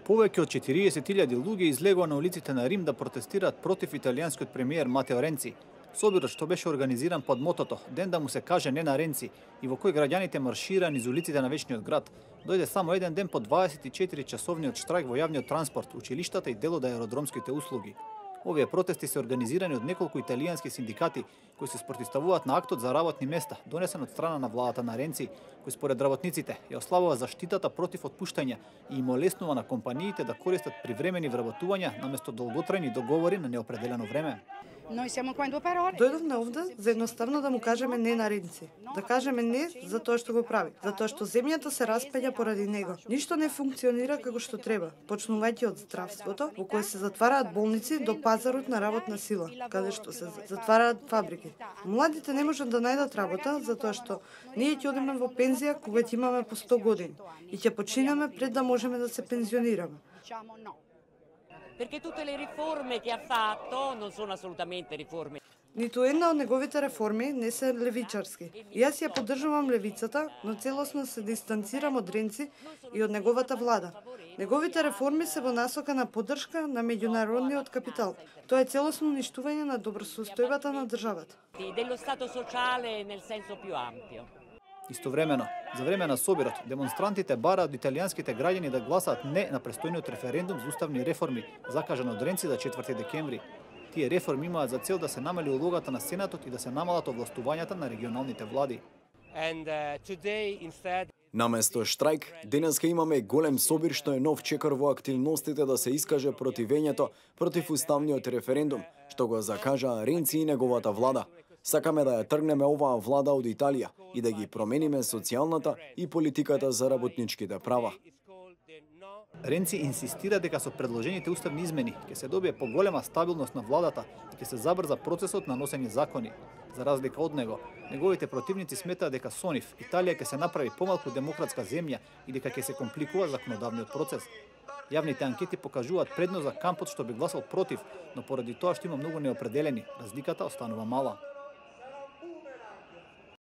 Повеќе од 40.000 луѓе излегоа на улиците на Рим да протестираат против италијанскиот премиер Матео Ренци. Собирот што беше организиран под мотото "Ден да му се каже не на Ренци" и во кој граѓаните маршираа низ улиците на вечниот град, дојде само еден ден по 24-часовниот штрајк во јавниот транспорт, училиштата и дел од аеродромските услуги. Овие протести се организирани од неколку италијански синдикати кои се спротивставуваат на актот за работни места, донесен од страна на владата на Ренци, кој според работниците ја ослабува заштитата против отпуштања и им олеснува на компаниите да користат привремени вработувања наместо долготрајни договори на неопределено време. Дојдовме овде за едноставно да му кажеме не на Ренци. Да кажеме не за тоа што го прави, затоа што земјата се распаѓа поради него. Ништо не функционира како што треба, почнувајќи од здравството, во кое се затвараат болници, до пазарот на работна сила, каде што се затвараат фабрики. Младите не можат да најдат работа затоа што ние ќе одиме во пензија кога ќе имаме по 100 години и ќе починеме пред да можеме да се пензионираме. Perché tutte le riforme che ha fatto non sono assolutamente riforme. Ниту една од неговите реформи не се левичарски. Јас ја поддржувам левицата, но целосно се дистанцирам од Ренци и од неговата влада. Неговите реформи се во насока на поддршка на меѓународниот капитал. Тоа е целосно уништување на добросостојбата на државата. Dello Stato sociale nel senso più ampio. Истовремено, за време на собирот, демонстрантите бараат од италијанските граѓани да гласаат не на престојниот референдум за уставни реформи, закажан од Ренци за 4 декември. Тие реформи имаат за цел да се намали улогата на Сенатот и да се намалат овластувањата на регионалните влади. Наместо штрајк, денеска имаме голем собир што е нов чекор во активностите да се искаже противењето против уставниот референдум, што го закажа Ренци и неговата влада. Сакаме да ја тргнеме оваа влада од Италија и да ги промениме социјалната и политиката за работничките права. Ренци инсистира дека со предложените уставни измени ќе се добие поголема стабилност на владата и ќе се забрза процесот на носење закони. За разлика од него, неговите противници сметаат дека со нив Италија ќе се направи помалку демократска земја и дека ќе се компликува законодавниот процес. Јавните анкети покажуваат предност за кампот што би гласал против, но поради тоа што има многу неопределени, разликата останува мала.